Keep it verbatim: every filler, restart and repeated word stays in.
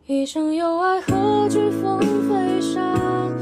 一生有爱，何惧风飞沙？